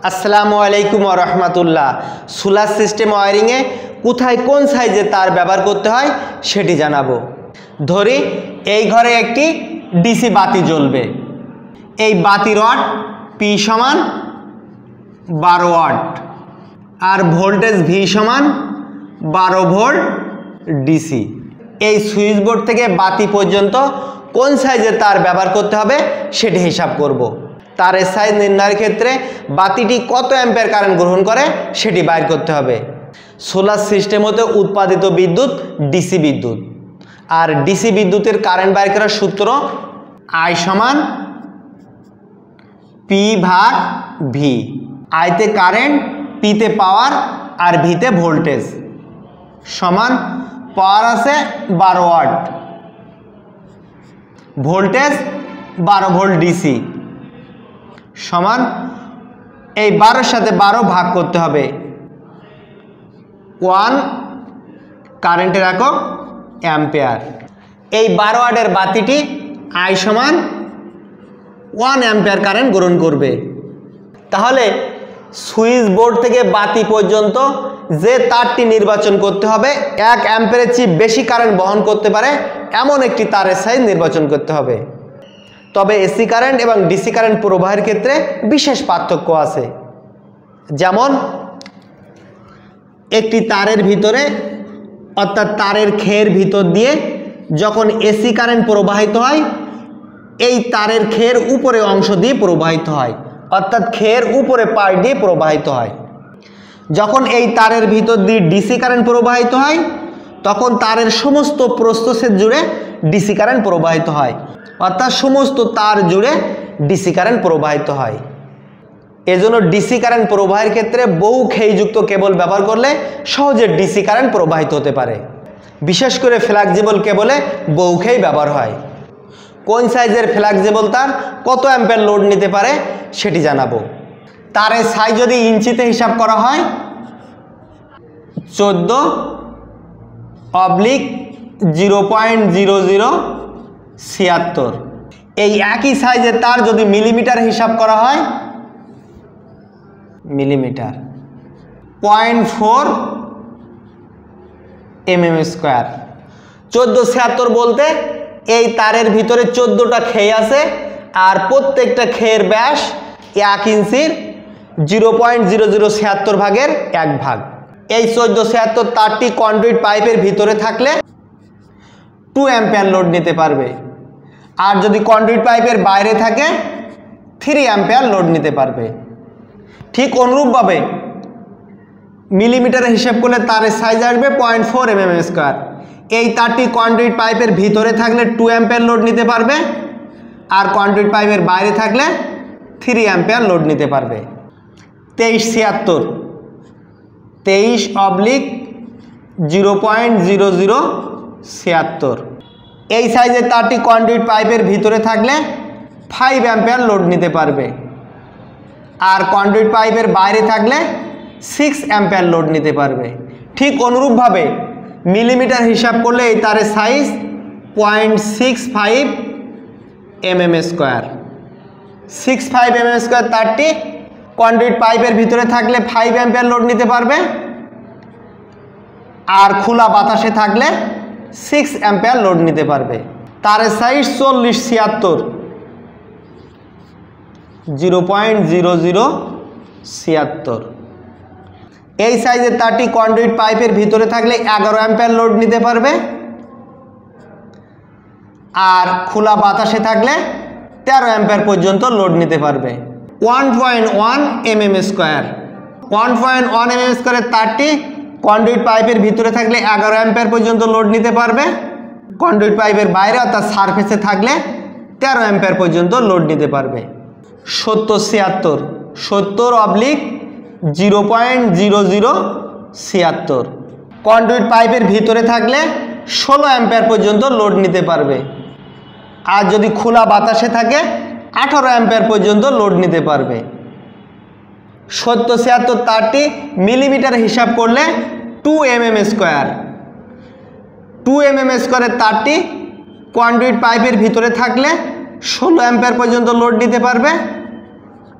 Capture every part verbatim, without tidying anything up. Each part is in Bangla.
আসসালামু আলাইকুম ওয়া রাহমাতুল্লাহ। সোলার সিস্টেম ওয়্যারিংয়ে কোথায় কোন সাইজে তার ব্যবহার করতে হয় সেটি জানাবো। ধরি এই ঘরে একটি ডিসি বাতি জ্বলবে। এই বাতি রড পি সমান বারো ওয়াট আর ভোল্টেজ ভি সমান বারো ভোল্ট ডিসি। এই সুইচ বোর্ড থেকে বাতি পর্যন্ত কোন সাইজে তার ব্যবহার করতে হবে সেটি হিসাব করব। তারের সাইজ নির্ণয়ের ক্ষেত্রে বাতিটি কত অ্যাম্পিয়ার কারেন্ট গ্রহণ করে সেটি বাইর করতে হবে। সোলার সিস্টেম হতে উৎপাদিত বিদ্যুৎ ডিসি বিদ্যুৎ, আর ডিসি বিদ্যুতের কারেন্ট বাইর করার সূত্র আই সমান পি ভাগ ভি। আইতে কারেন্ট, পিতে পাওয়ার আর ভিতে ভোল্টেজ সমান পাওয়ার আছে বারো ওয়াট, ভোল্টেজ বারো ভোল্ট ডিসি সমান এই বারোর সাথে বারো ভাগ করতে হবে। ওয়ান কারেন্টের একক অ্যাম্পিয়ার। এই বারো ওয়াটের বাতিটি আই সমান ওয়ান অ্যাম্পিয়ার কারেন্ট গ্রহণ করবে। তাহলে সুইচ বোর্ড থেকে বাতি পর্যন্ত যে তারটি নির্বাচন করতে হবে এক অ্যাম্পিয়ারের চেয়ে বেশি কারেন্ট বহন করতে পারে এমন একটি তারের সাইজ নির্বাচন করতে হবে। তবে এসি কারেন্ট এবং ডিসি কারেন্ট প্রবাহের ক্ষেত্রে বিশেষ পার্থক্য আছে। যেমন একটি তারের ভিতরে অর্থাৎ তারের খেয়ের ভিতর দিয়ে যখন এসি কারেন্ট প্রবাহিত হয় এই তারের খেয়ের উপরে অংশ দিয়ে প্রবাহিত হয়, অর্থাৎ খেয়ের উপরে পার্ট দিয়ে প্রবাহিত হয়। যখন এই তারের ভিতর দিয়ে ডিসি কারেন্ট প্রবাহিত হয় তখন তারের সমস্ত প্রস্থচ্ছেদ জুড়ে ডিসি কারেন্ট প্রবাহিত হয়, অর্থাৎ সমস্ত তার জুড়ে ডিসি কারেন্ট প্রবাহিত হয়। এজন্য ডিসি কারেন্ট প্রবাহের ক্ষেত্রে বহু খেইযুক্ত কেবল ব্যবহার করলে সহজে ডিসি কারেন্ট প্রবাহিত হতে পারে। বিশেষ করে ফ্লেক্সিবল কেবলে বহু খেই ব্যবহার হয়। কোন সাইজের ফ্লেক্সিবল তার কত অ্যাম্পিয়ার লোড নিতে পারে সেটি জানাবো। তারের সাইজ যদি ইঞ্চিতে হিসাব করা হয় চোদ্দ oblique zero point zero zero ছিয়াত্তর। এই একই সাইজের তার যদি মিলিমিটার হিসাব করা হয় millimetre point four M M square. চোদ্দো ছিয়াত্তর বলতে এই তারের ভিতরে চোদ্দোটা খেয়ে আছে আর প্রত্যেকটা খেয়ের ব্যাস এক ইঞ্চির জিরো পয়েন্ট জিরো জিরো ছিয়াত্তর ভাগের এক ভাগ। এই চোদ্দো ছিয়াত্তর তারটি কন্ডুইট পাইপের ভিতরে থাকলে টু অ্যাম্পিয়ার লোড নিতে পারবে, আর যদি কন্ডুইট পাইপের বাইরে থাকে থ্রি অ্যাম্পিয়ার লোড নিতে পারবে। ঠিক অনুরূপভাবে মিলিমিটারে হিসাব করলে তারের সাইজ আসবে point four M M square. এই তারটি কন্ডুইট পাইপের ভিতরে থাকলে টু অ্যাম্পিয়ার লোড নিতে পারবে, আর কন্ডুইট পাইপের বাইরে থাকলে থ্রি অ্যাম্পিয়ার লোড নিতে পারবে। তেইশ ছিয়াত্তর তেইশ oblique zero point zero zero ছিয়াত্তর। এই সাইজের তারটি কন্ডুইট পাইপের ভিতরে থাকলে ফাইভ অ্যাম্পিয়ার লোড নিতে পারবে, আর কন্ডুইট পাইপের বাইরে থাকলে সিক্স অ্যাম্পিয়ার লোড নিতে পারবে। ঠিক অনুরূপভাবে মিলিমিটার হিসাব করলে এই তারের size point six five M M square. Six five M M square তারটি কন্ডুইট পাইপের ভিতরে থাকলে ফাইভ অ্যাম্পিয়ার লোড নিতে পারবে, আর খোলা বাতাসে থাকলে সিক্স অ্যাম্পিয়ার লোড নিতে পারবে। তারের সাইজ চল্লিশ ছিয়াত্তর জিরো পয়েন্ট জিরো জিরো ছিয়াত্তর। এই সাইজের তারটি কন্ডুইট পাইপের ভিতরে থাকলে এগারো অ্যাম্পিয়ার লোড নিতে পারবে, আর খোলা বাতাসে থাকলে তেরো অ্যাম্পিয়ার পর্যন্ত লোড নিতে পারবে। One point one M M square. One point one M M স্কোয়ারের তারটি কন্ডুইট পাইপের ভিতরে থাকলে এগারো অ্যাম্পিয়ার পর্যন্ত লোড নিতে পারবে, কন্ডুইট পাইপের বাইরে অর্থাৎ সারফেসে থাকলে তেরো অ্যাম্পিয়ার পর্যন্ত লোড নিতে পারবে। সত্তর ছিয়াত্তর সত্তর oblique zero point zero zero ছিয়াত্তর। কন্ডুইট পাইপের ভিতরে থাকলে ষোলো অ্যাম্পিয়ার পর্যন্ত লোড নিতে পারবে, আর যদি খোলা বাতাসে থাকে আঠারো অ্যাম্পিয়ার পর্যন্ত লোড নিতে পারবে। সত্তর ছিয়াত্তর তারটি মিলিমিটার হিসাব করলে two M M square. Two M M স্কোয়ারের তারটি কন্ডুইট পাইপের ভিতরে থাকলে ষোলো অ্যাম্পিয়ার পর্যন্ত লোড নিতে পারবে,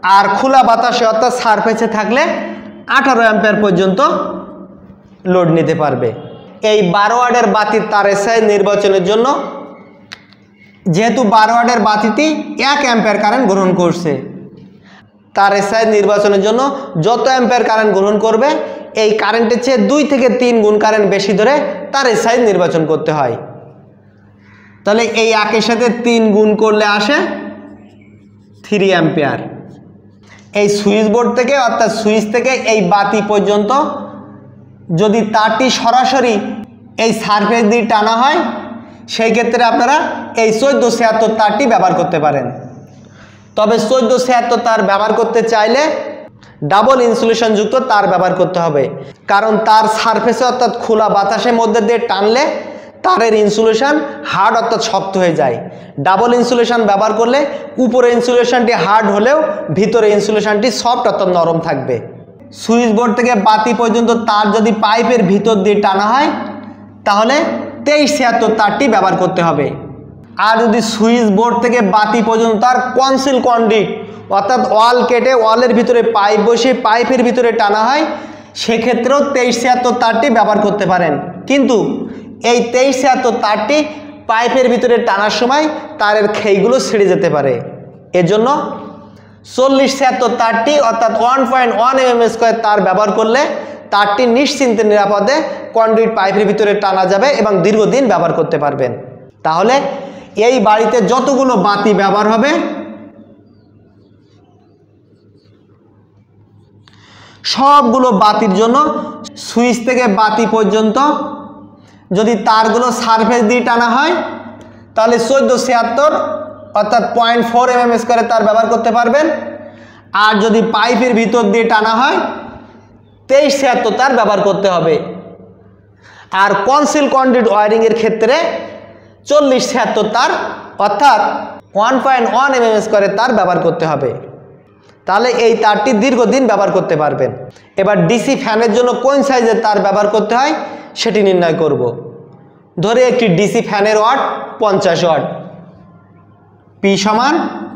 আর খোলা বাতাসে অর্থাৎ সারফেসে থাকলে আঠারো অ্যাম্পিয়ার পর্যন্ত লোড নিতে পারবে। এই বারো ওয়াটের বাতির তারের সাইজ নির্বাচনের জন্য যেহেতু বারো ওয়াটের বাতিটি এক অ্যাম্পিয়ার কারেন্ট গ্রহণ করছে, তারের সাইজ নির্বাচনের জন্য যত অ্যাম্পিয়ার কারেন্ট গ্রহণ করবে এই কারেন্টের চেয়ে দুই থেকে তিন গুণ কারেন্ট বেশি ধরে তারের সাইজ নির্বাচন করতে হয়। তাহলে এই একের সাথে তিন গুণ করলে আসে থ্রি অ্যাম্পিয়ার। এই সুইচ বোর্ড থেকে অর্থাৎ সুইচ থেকে এই বাতি পর্যন্ত যদি তারটি সরাসরি এই সারফেস দিয়ে টানা হয় সেই ক্ষেত্রে আপনারা এই চোদ্দো ছিয়াত্তর তারটি ব্যবহার করতে পারেন। তবে চোদ্দো ছিয়াত্তর তার ব্যবহার করতে চাইলে ডাবল ইনসুলেশনযুক্ত তার ব্যবহার করতে হবে, কারণ তার সারফেসে অর্থাৎ খোলা বাতাসের মধ্যে দিয়ে টানলে তারের ইনসুলেশন হার্ড অর্থাৎ শক্ত হয়ে যায়। ডাবল ইনসুলেশন ব্যবহার করলে উপরে ইনসুলেশনটি হার্ড হলেও ভিতরে ইনসুলেশনটি সফট অর্থাৎ নরম থাকবে। সুইচ বোর্ড থেকে বাতি পর্যন্ত তার যদি পাইপের ভিতর দিয়ে টানা হয় তাহলে তেইশ ছিয়াত্তর তারটি ব্যবহার করতে হবে। আর যদি সুইচ বোর্ড থেকে বাতি পর্যন্ত তার কনসিল কন্ডুইট অর্থাৎ ওয়াল কেটে ওয়ালের ভিতরে পাইপ বসিয়ে পাইপের ভিতরে টানা হয় সেক্ষেত্রেও তেইশ ছিয়াত্তর তারটি ব্যবহার করতে পারেন। কিন্তু এই তেইশ ছিয়াত্তর তারটি পাইপের ভিতরে টানার সময় তারের খেইগুলো ছিঁড়ে যেতে পারে। এজন্য চল্লিশ ছিয়াত্তর তারটি অর্থাৎ one point one M M square তার ব্যবহার করলে তারটি নিশ্চিন্তে নিরাপদে কন্ডুইট পাইপের ভিতরে টানা যাবে এবং দীর্ঘদিন ব্যবহার করতে পারবেন। তাহলে এই বাড়িতে যতগুলো বাতি ব্যবহার হবে সবগুলো বাতির জন্য সুইচ থেকে বাতি পর্যন্ত যদি তারগুলো সারফেস দিয়ে টানা হয় তাহলে চোদ্দো ছিয়াত্তর অর্থাৎ পয়েন্ট ফোর এম এম স্কোয়ারে তার ব্যবহার করতে পারবেন। আর যদি পাইপের ভিতর দিয়ে টানা হয় তেইশ ছিয়াত্তর তার ব্যবহার করতে হবে। আর কনসিল কন্ডুইট ওয়ারিংয়ের ক্ষেত্রে চল্লিশ ছিয়াত্তর তার অর্থাৎ one point one M M স্কোয়ারে তার ব্যবহার করতে হবে। তাহলে এই তারটি দীর্ঘদিন ব্যবহার করতে পারবেন। এবার ডিসি ফ্যানের জন্য কোন সাইজের তার ব্যবহার করতে হয় সেটি নির্ণয় করব। ধরে একটি ডিসি ফ্যানের ওয়াট পঞ্চাশ ওয়াট, পি সমান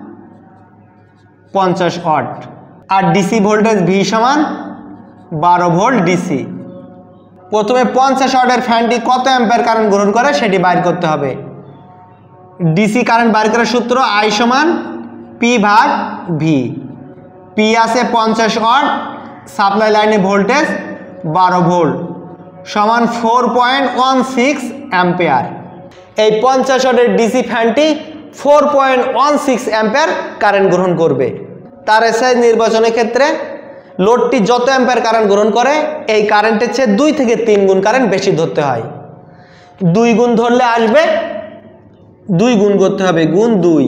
পঞ্চাশ ওয়াট, আর ডিসি ভোল্টেজ ভি সমান বারো ভোল্ট ডিসি। প্রথমে পঞ্চাশ ওয়াটের ফ্যানটি কত অ্যাম্পিয়ার কারেন্ট গ্রহণ করে সেটি বাইর করতে হবে। ডিসি কারেন্ট বাইর করার সূত্র আই সমান পি ভাগ ভি। পি আছে পঞ্চাশ ওয়াট, সাপ্লাই লাইনে ভোল্টেজ বারো ভোল্ট সমান four point one six ampere. এই পঞ্চাশ ওয়াটের ডিসি ফ্যানটি four point one six ampere current গ্রহণ করবে। তারের সাইজ নির্বাচনের ক্ষেত্রে লোডটি যত অ্যাম্পিয়ার কারেন্ট গ্রহণ করে এই কারেন্টের চেয়ে দুই থেকে তিন গুণ কারেন্ট বেশি ধরতে হয়। দুই গুণ ধরলে আসবে, দুই গুণ করতে হবে, গুণ দুই,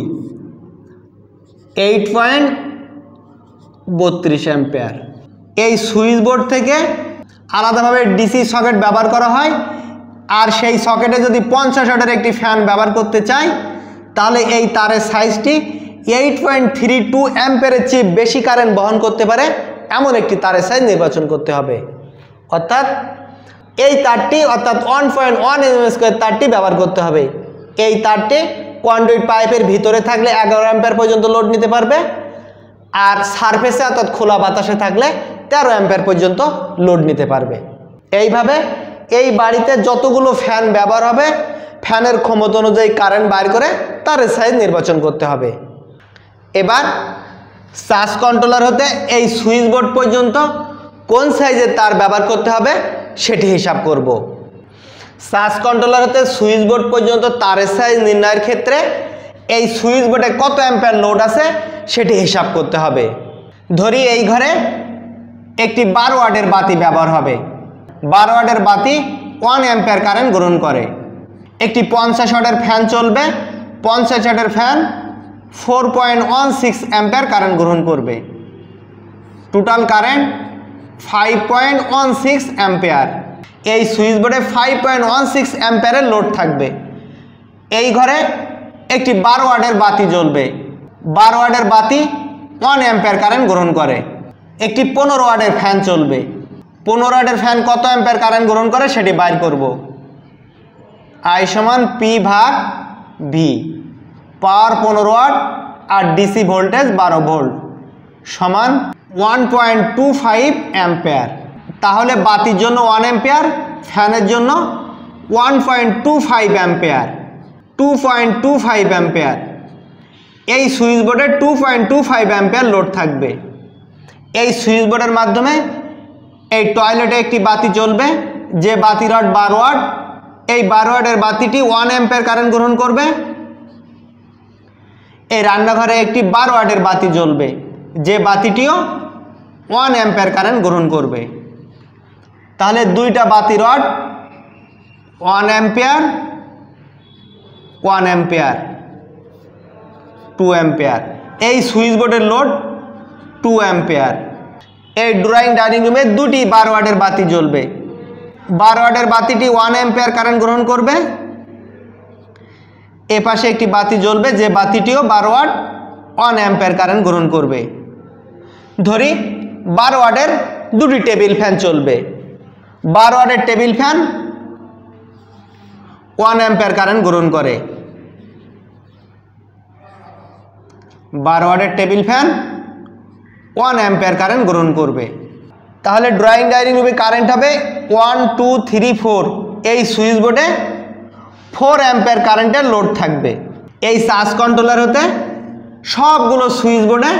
এইট পয়েন্ট বত্রিশ অ্যাম্পিয়ার। এই সুইচ বোর্ড থেকে আলাদাভাবে ডিসি সকেট ব্যবহার করা হয়, আর সেই সকেটে যদি পঞ্চাশ ওয়াটের একটি ফ্যান ব্যবহার করতে চাই তাহলে এই তারের সাইজটি এইট পয়েন্ট থ্রি টু অ্যাম্পিয়ারের চেয়ে বেশি কারেন্ট বহন করতে পারে এমন একটি তারের সাইজ নির্বাচন করতে হবে। অর্থাৎ এই তারটি অর্থাৎ one point one M M square তারটি ব্যবহার করতে হবে। এই তারটি কন্ডুইট পাইপের ভিতরে থাকলে এগারো অ্যাম্পিয়ার পর্যন্ত লোড নিতে পারবে, আর সারফেসে অর্থাৎ খোলা বাতাসে থাকলে তেরো অ্যাম্পিয়ার পর্যন্ত লোড নিতে পারবে। এইভাবে এই বাড়িতে যতগুলো ফ্যান ব্যবহার হবে ফ্যানের ক্ষমতা অনুযায়ী কারেন্ট বাইর করে তারের সাইজ নির্বাচন করতে হবে। এবার চার্জ কন্ট্রোলার হতে এই সুইচ বোর্ড পর্যন্ত কোন সাইজের তার ব্যবহার করতে হবে সেটি হিসাব করব। চার্জ কন্ট্রোলার হতে সুইচ বোর্ড পর্যন্ত তারের সাইজ নির্ণয়ের ক্ষেত্রে এই সুইচ বোর্ডে কত অ্যাম্পিয়ার লোড আছে সেটি হিসাব করতে হবে। ধরি এই ঘরে একটি বারো ওয়াটের বাতি ব্যবহার হবে। বারো ওয়াটের বাতি ওয়ান অ্যাম্পিয়ার কারেন্ট গ্রহণ করে। একটি পঞ্চাশ ওয়াটের ফ্যান চলবে। পঞ্চাশ ওয়াটের fan four point one six ampere current গ্রহণ করবে। Total current five point one six ampere. এই সুইচ বোর্ডে ফাইভ পয়েন্ট ওয়ান সিক্স অ্যাম্পিয়ারের লোড থাকবে। এই ঘরে একটি বারো ওয়াটের বাতি জ্বলবে। বারো ওয়াটের বাতি ওয়ান অ্যাম্পিয়ার কারেন্ট গ্রহণ করে। একটি পনেরো ওয়াটের ফ্যান চলবে। পনেরো ওয়াটের ফ্যান কত অ্যাম্পিয়ার কারেন্ট গ্রহণ করে সেটি বাইর করব। আই সমান পি ভাগ ভি। পাওয়ার পনেরো ওয়াট আর ডিসি ভোল্টেজ বারো ভোল্ট সমান one point two five ampere. তাহলে বাতির জন্য ওয়ান অ্যাম্পেয়ার, ফ্যানের জন্য one point two five ampere, two point two five ampere. এই সুইচ বোর্ডে two point two five ampere load থাকবে। এই সুইচ বোর্ডের মাধ্যমে এই টয়লেটে একটি বাতি জ্বলবে, যে বাতি রড বারো ওয়াট। এই বারো ওয়াটের বাতিটি ওয়ান অ্যাম্পেয়ার কারেন্ট গ্রহণ করবে। এই রান্নাঘরে একটি বারো ওয়াটের বাতি জ্বলবে, যে বাতিটিও ওয়ান অ্যাম্পেয়ার কারেন্ট গ্রহণ করবে। তাহলে দুইটা বাতি rod one ampere, one ampere, two ampere. এই সুইচ বোর্ডের লোড টু অ্যাম্পেয়ার। এই ড্রয়িং ডাইনিং রুমে দুটি বারো ওয়াটের বাতি জ্বলবে। বারো ওয়াটের বাতিটি ওয়ান অ্যাম্পেয়ার কারেন্ট গ্রহণ করবে। এ পাশে একটি বাতি জ্বলবে, যে বাতিটিও বারো ওয়াট, ওয়ান অ্যাম্পেয়ার কারেন্ট গ্রহণ করবে। ধরি বারো ওয়াটের দুটি টেবিল ফ্যান চলবে। বারো ওয়াটের table fan one ampere current গ্রহণ করে। বারো ওয়াটের table fan one ampere current গ্রহণ করবে। তাহলে ড্রয়িং ডাইনিং রুমে কারেন্ট হবে ওয়ান টু থ্রি ফোর। এই সুইচ বোর্ডে ফোর অ্যাম্পেয়ার কারেন্টের লোড থাকবে। এই চার্জ কন্ট্রোলার হতে সবগুলো সুইচ বোর্ডে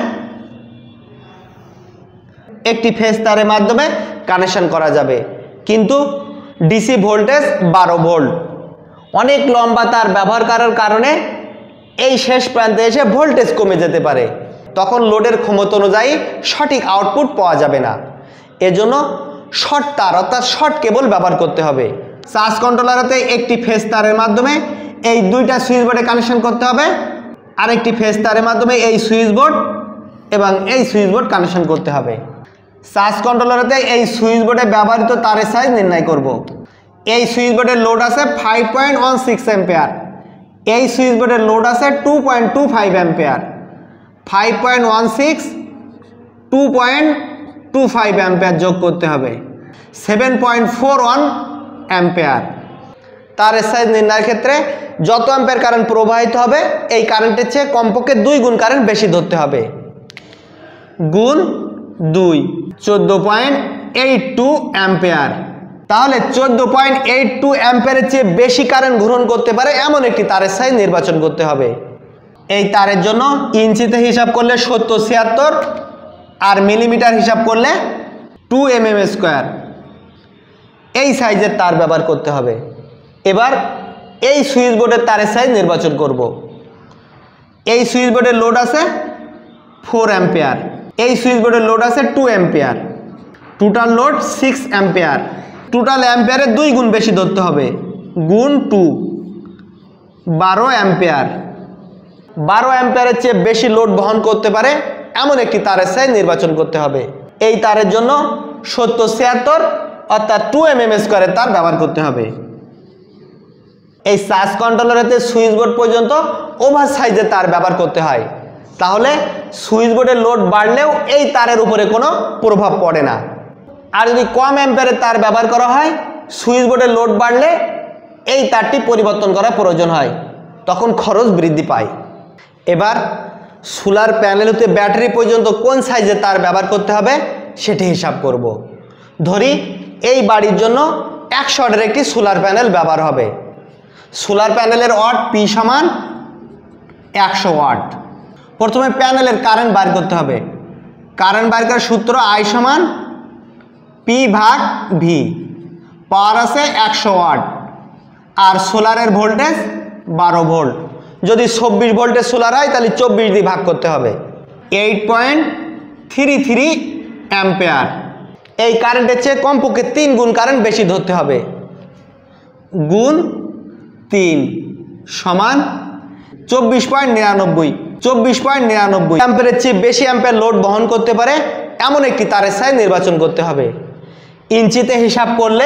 একটি ফেজ তারের মাধ্যমে কানেকশন করা যাবে, কিন্তু ডিসি ভোল্টেজ বারো ভোল্ট। অনেক লম্বা তার ব্যবহার করার কারণে এই শেষ প্রান্তে এসে ভোল্টেজ কমে যেতে পারে, তখন লোডের ক্ষমতা অনুযায়ী সঠিক আউটপুট পাওয়া যাবে না। এজন্য শর্ট তার অর্থাৎ শর্ট কেবল ব্যবহার করতে হবে। চার্জ কন্ট্রোলারতে একটি ফেজ তারের মাধ্যমে এই দুইটা সুইচ বোর্ডে কানেকশন করতে হবে, আরেকটি ফেজ তারের মাধ্যমে এই সুইচ বোর্ড এবং এই সুইচ বোর্ড কানেকশন করতে হবে। চার্জ কন্ট্রোলারতে এই সুইচ বোর্ডে ব্যবহৃত তারের সাইজ নির্ণয় করব। এই সুইচ বোর্ডের লোড আছে five point one six ampere. এই সুইচ বোর্ডের লোড আছে two point two five ampere. Five point one six two point two five ampere যোগ করতে হবে, seven point four one ampere. তারের সাইজ নির্ণয়ের ক্ষেত্রে যত অ্যাম্পেয়ার কারেন্ট প্রবাহিত হবে এই কারেন্টের চেয়ে কমপক্ষে দুই গুণ কারেন্ট বেশি ধরতে হবে। গুণ দুই, চোদ্দো পয়েন্ট এইট টু অ্যাম্পেয়ার। তাহলে চোদ্দো পয়েন্ট এইট টু অ্যাম্পেয়ারের চেয়ে বেশি কারেন্ট গ্রহণ করতে পারে এমন একটি তারের সাইজ নির্বাচন করতে হবে। এই তারের জন্য ইঞ্চিতে হিসাব করলে সত্তর ছিয়াত্তর, আর মিলিমিটার হিসাব করলে টু এম এম স্কোয়ার। এই সাইজের তার ব্যবহার করতে হবে। এবার এই সুইচ বোর্ডের তারের সাইজ নির্বাচন করব। এই সুইচ বোর্ডের লোড আছে ফোর অ্যাম্পেয়ার, এই সুইচ বোর্ডের লোড আছে two ampere. Total load six ampere. Total অ্যাম্পেয়ারের দুই গুণ বেশি ধরতে হবে, গুণ টু, বারো অ্যাম্পেয়ার। বারো অ্যাম্পেয়ারের চেয়ে বেশি লোড বহন করতে পারে এমন একটি তারের সাইজ নির্বাচন করতে হবে। এই তারের জন্য সত্তর ছিয়াত্তর অর্থাৎ টু এম এম স্কোয়ারের তার ব্যবহার করতে হবে। এই চার্জ কন্ট্রোলারেতে সুইচ বোর্ড পর্যন্ত ওভার সাইজের তার ব্যবহার করতে হয়, তাহলে সুইচ বোর্ডের লোড বাড়লেও এই তারের উপরে কোনো প্রভাব পড়ে না। আর যদি কম অ্যাম্পিয়ারের তার ব্যবহার করা হয়, সুইচ বোর্ডের লোড বাড়লে এই তারটি পরিবর্তন করা প্রয়োজন হয়, তখন খরচ বৃদ্ধি পায়। এবার সোলার প্যানেল হতে ব্যাটারি পর্যন্ত কোন সাইজের তার ব্যবহার করতে হবে সেটি হিসাব করব। ধরি এই বাড়ির জন্য একশো ওয়াটের একটি সোলার প্যানেল ব্যবহার হবে। সোলার প্যানেলের ওয়াট পি সমান একশো ওয়াট। প্রথমে প্যানেলের কারেন্ট বার করতে হবে। কারেন্ট বার করার সূত্র আই সমান পি ভাগ ভি। পাওয়ার আছে একশো ওয়াট, আর সোলারের ভোল্টেজ বারো ভোল্ট। যদি চব্বিশ ভোল্টের সোলার হয় তাহলে চব্বিশ দিয়ে ভাগ করতে হবে, eight point three three ampere. এই কারেন্টের চেয়ে কমপক্ষে তিন গুণ কারেন্ট বেশি ধরতে হবে, গুণ তিন সমান চব্বিশ পয়েন্ট নিরানব্বই। চব্বিশ পয়েন্ট নিরানব্বই অ্যাম্পেয়ারের চেয়ে বেশি অ্যাম্পেয়ার লোড বহন করতে পারে এমন একটি তারের সাইজ নির্বাচন করতে হবে। ইঞ্চিতে হিসাব করলে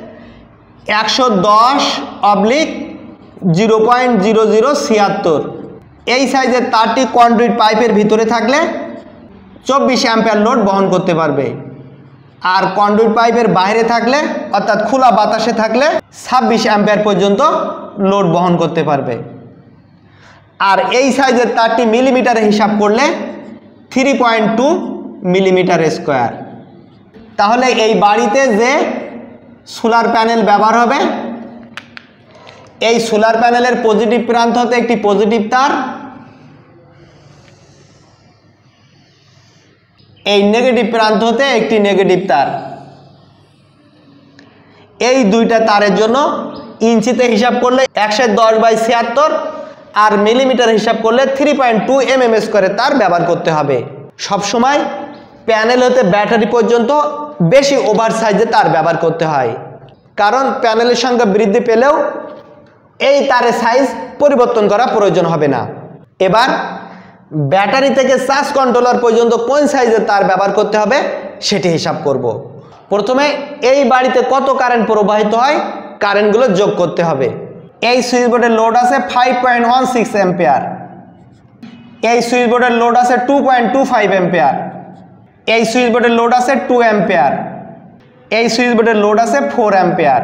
একশো দশ oblique zero point zero zero ছিয়াত্তর। এই সাইজের তারটি কন্ডুইট পাইপের ভিতরে থাকলে চব্বিশ অ্যাম্পেয়ার লোড বহন করতে পারবে, আর কন্ডুইট পাইপের বাইরে থাকলে অর্থাৎ খোলা বাতাসে থাকলে ছাব্বিশ অ্যাম্পেয়ার পর্যন্ত লোড বহন করতে পারবে। আর এই সাইজের তারটি মিলিমিটারে হিসাব করলে three point two millimetre square. তাহলে এই বাড়িতে যে সোলার প্যানেল ব্যবহার হবে, এই সোলার প্যানেলের পজিটিভ প্রান্ত হতে একটি পজিটিভ তার, এই নেগেটিভ প্রান্ত হতে একটি নেগেটিভ তার। এই দুইটা তারের জন্য ইঞ্চিতে হিসাব করলে একশো দশ বাই ছিয়াত্তর আর মিলিমিটার হিসাব করলে three point two M M স্কোয়ারের তার ব্যবহার করতে হবে। সবসময় প্যানেল হতে ব্যাটারি পর্যন্ত বেশি ওভার সাইজে তার ব্যবহার করতে হয়, কারণ প্যানেলের সংখ্যা বৃদ্ধি পেলেও এই তারের সাইজ পরিবর্তন করা প্রয়োজন হবে না। এবার ব্যাটারি থেকে চার্জ কন্ট্রোলার পর্যন্ত কোন সাইজের তার ব্যবহার করতে হবে সেটি হিসাব করব। প্রথমে এই বাড়িতে কত কারেন্ট প্রবাহিত হয় কারেন্টগুলো যোগ করতে হবে। এই সুইচ বোর্ডের লোড আছে five point one six ampere, এই সুইচ বোর্ডের লোড আছে two point two five ampere, এই সুইচ বোর্ডের লোড আছে টু অ্যাম্পিয়ার, এই সুইচ বোর্ডের লোড আছে ফোর অ্যাম্পিয়ার।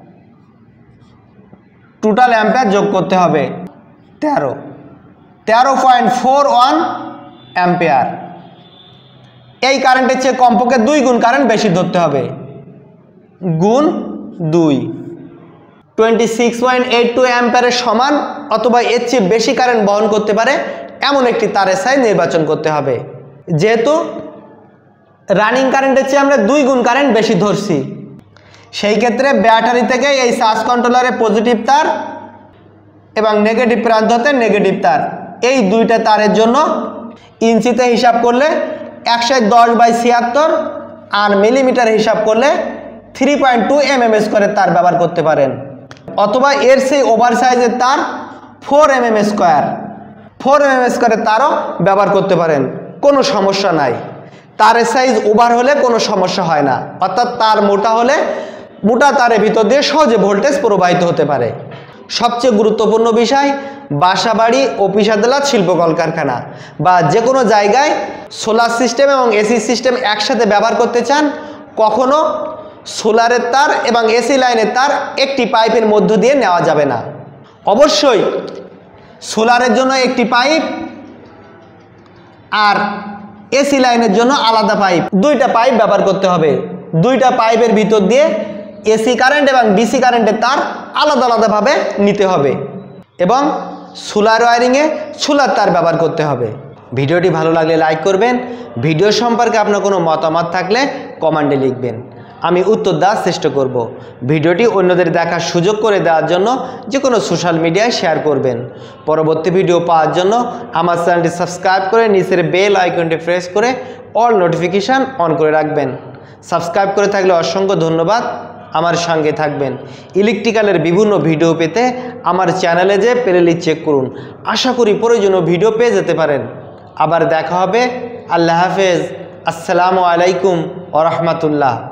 টোটাল অ্যাম্পিয়ার যোগ করতে হবে তেরো তেরো পয়েন্ট ফোর ওয়ান অ্যাম্পিয়ার। এই কারেন্টের চেয়ে কমপক্ষে দুই গুণ কারেন্ট বেশি ধরতে হবে, গুণ দুই। Twenty six point eight two অ্যাম্পিয়ারের সমান অথবা এর চেয়ে বেশি কারেন্ট বহন করতে পারে এমন একটি তারের সাইজ নির্বাচন করতে হবে। যেহেতু রানিং কারেন্টের চেয়ে আমরা দুই গুণ কারেন্ট বেশি ধরছি, সেই ক্ষেত্রে ব্যাটারি থেকে এই চার্জ কন্ট্রোলারের পজিটিভ তার এবং নেগেটিভ প্রান্ত হতে নেগেটিভ তার, এই দুইটা তারের জন্য ইঞ্চিতে হিসাব করলে একশো দশ বাই ছিয়াত্তর আর মিলিমিটার হিসাব করলে three point two M M স্কোয়ারের তার ব্যবহার করতে পারেন, অথবা এর সেই ওভার সাইজের তার four M M square four M M স্কোয়ারের তারও ব্যবহার করতে পারেন, কোনো সমস্যা নাই। তারের সাইজ ওভার হলে কোনো সমস্যা হয় না, অর্থাৎ তার মোটা হলে মোটা তারের ভিতর দিয়ে সহজে ভোল্টেজ প্রবাহিত হতে পারে। সবচেয়ে গুরুত্বপূর্ণ বিষয়, বাসা বাড়ি, অফিস আদালত, শিল্প কলকারখানা বা যে কোনো জায়গায় সোলার সিস্টেম এবং এসি সিস্টেম একসাথে ব্যবহার করতে চান, কখনো সোলারের তার এবং এসি লাইনের তার একটি পাইপের মধ্য দিয়ে নেওয়া যাবে না। অবশ্যই সোলারের জন্য একটি পাইপ আর এসি লাইনের জন্য আলাদা পাইপ, দুইটা পাইপ ব্যবহার করতে হবে। দুইটা পাইপের ভিতর দিয়ে এসি কারেন্ট এবং ডিসি কারেন্টের তার আলাদা আলাদাভাবে নিতে হবে এবং সোলার ওয়্যারিংয়ে সোলার তার ব্যবহার করতে হবে। ভিডিওটি ভালো লাগলে লাইক করবেন। ভিডিও সম্পর্কে আপনার কোনো মতামত থাকলে কমেন্টে লিখবেন, আমি উত্তর দেওয়ার চেষ্টা করব। ভিডিওটি অন্যদের দেখার সুযোগ করে দেওয়ার জন্য যে কোনো সোশ্যাল মিডিয়ায় শেয়ার করবেন। পরবর্তী ভিডিও পাওয়ার জন্য আমার চ্যানেলটি সাবস্ক্রাইব করে নিচের বেল আইকনটি প্রেস করে অল নোটিফিকেশান অন করে রাখবেন। সাবস্ক্রাইব করে থাকলে অসংখ্য ধন্যবাদ, আমার সঙ্গে থাকবেন। ইলেকট্রিক্যালের বিভিন্ন ভিডিও পেতে আমার চ্যানেলে যে প্লেলিস্ট চেক করুন, আশা করি প্রয়োজনীয় ভিডিও পেয়ে যেতে পারেন। আবার দেখা হবে। আল্লাহ হাফেজ। আসসালামু আলাইকুম ওয়া রাহমাতুল্লাহ।